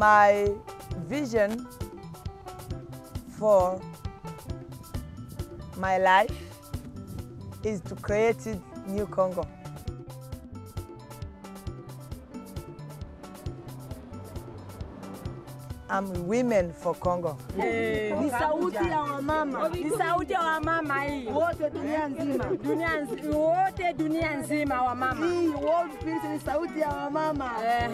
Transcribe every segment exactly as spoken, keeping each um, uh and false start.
My vision for my life is to create a new Congo. I'm women for Congo. Ni sauti ya wamama. Ni sauti ya wamama hii. Wote dunia nzima. Dunia nzima. Wote dunia nzima wamama. Hii world peace ni sauti ya wamama.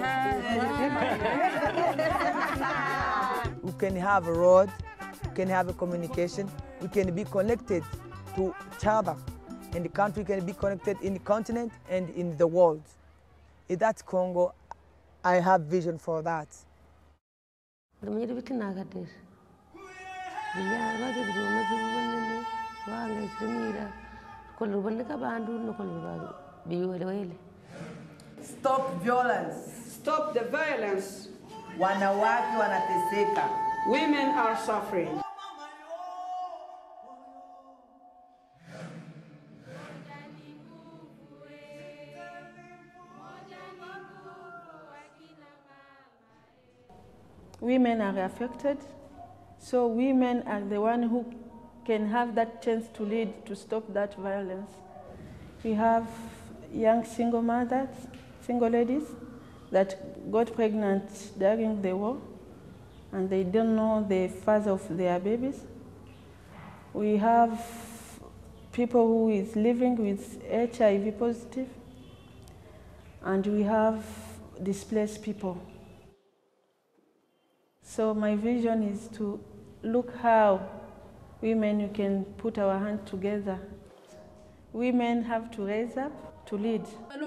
We can have a road, we can have a communication, we can be connected to each other. And the country can be connected in the continent and in the world. In that Congo, I have vision for that. Namanya bitin nagadir. Biya bagi drone zubanne wanga ismira kollu banne ka bandu no kollu ba biwele wele. Stop violence. Stop the violence. Wanawake wanateseka. Women are suffering. Women are affected, so women are the one who can have that chance to lead to stop that violence. We have young single mothers, single ladies that got pregnant during the war and they don't know the father of their babies. We have people who is living with H I V positive, and we have displaced people. So my vision is to look how women you can put our hands together. Women have to raise up to lead.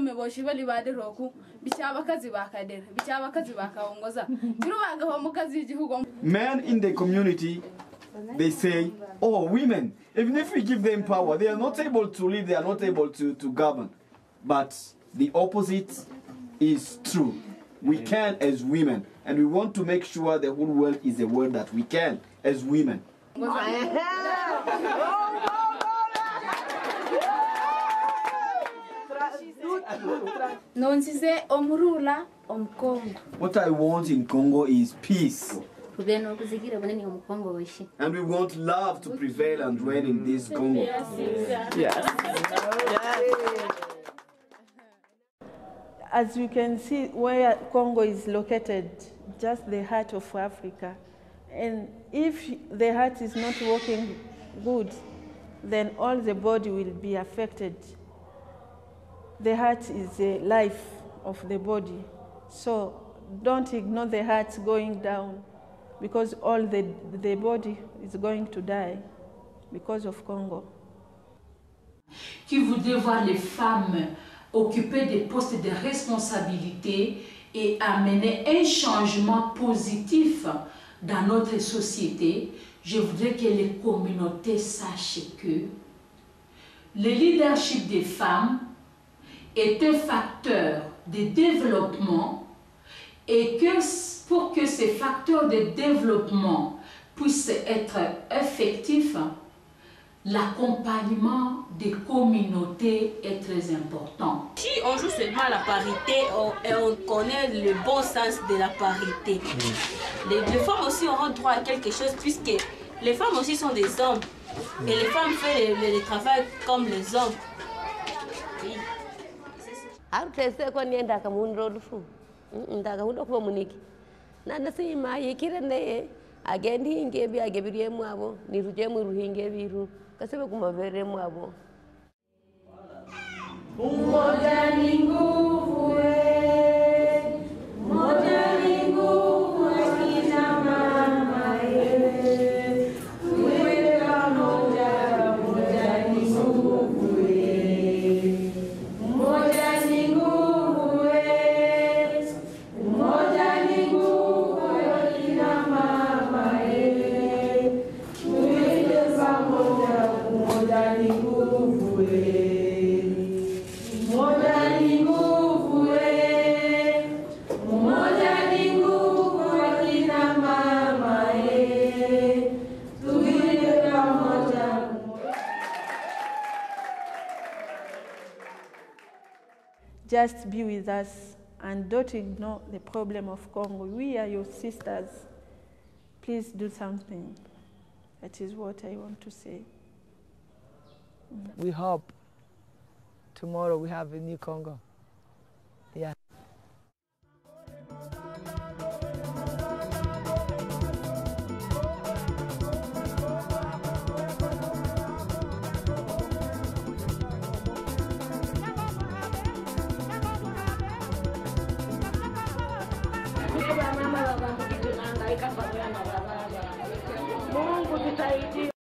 Men in the community, they say, oh, women, even if we give them power, they are not able to lead, they are not able to, to govern. But the opposite is true. We can as women, and we want to make sure the whole world is a world that we can as women. What I want in Congo is peace. And we want love to prevail and reign in this Congo. Yes. Yes. Yes. As you can see, where Congo is located, just the heart of Africa. And if the heart is not working good, then all the body will be affected. The heart is the life of the body. So don't ignore the heart going down, because all the, the body is going to die because of Congo. Qui voudrait voir les femmes occuper des postes de responsabilité et amener un changement positif dans notre société, je voudrais que les communautés sachent que le leadership des femmes est un facteur de développement et que pour que ces facteurs de développement puissent être effectifs, l'accompagnement des communautés est très important. Si on joue seulement la parité on, et on connaît le bon sens de la parité, les, les femmes aussi auront droit à quelque chose puisque les femmes aussi sont des hommes et les femmes font le, le, le travail comme les hommes. Oui. Agendi ingebi agebirie mwabo niruje mu ruhinge biru kasebe kumavere mwabo. Umoja ni nguvu, umoja ni nguvu, akina mama yewe, tuwe pamoja, umoja ni nguvu, umoja ni nguvu, umoja ni nguvu, akina mama yewe, tuwe pamoja, umoja ni nguvu. Just be with us and don't ignore the problem of Congo. We are your sisters. Please do something. That is what I want to say. We hope tomorrow we have a new Congo. Yeah. Mungu tusaidie.